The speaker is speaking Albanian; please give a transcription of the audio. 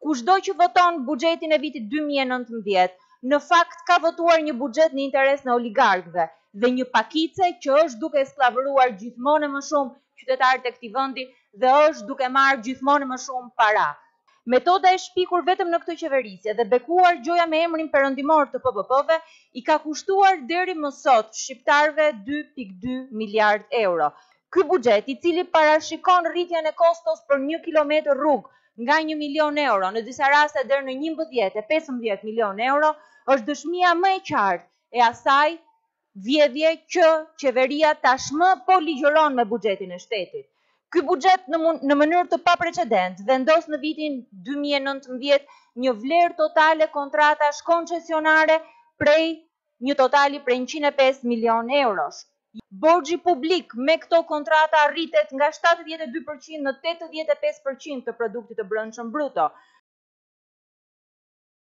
Kushdo që voton buxhetin e vitit 2019, në fakt ka votuar një buxhet në interes në oligarkëve dhe një pakice që është duke skllavëruar gjithmonë më shumë qytetarët e këtij vendi dhe është duke marrë gjithmonë më shumë para. Metoda e shpikur vetëm në këtë qeverisje dhe bekuar gjoja me emrin perëndimor të PPP-ve i ka kushtuar deri më sot shqiptarëve 2.2 miliard euro. Ky buxhet, i cili parashikon rritjen e kostos për 1 kilometër rrugë nga 1 milion euro, në disa raste deri në 11 e 15 milion euro, është dëshmia më e qartë e asaj vjedhje që qeveria tashmë po ligjëron me buxhetin e shtetit. Ky buxhet në mënyrë të paprecedent vendos në vitin 2019 një vlerë totale kontratash koncesionare prej një totali prej 105 milion eurosh. Borxhi publik me këto kontrata rritet nga 72% në 85% të produktit të brendshëm bruto.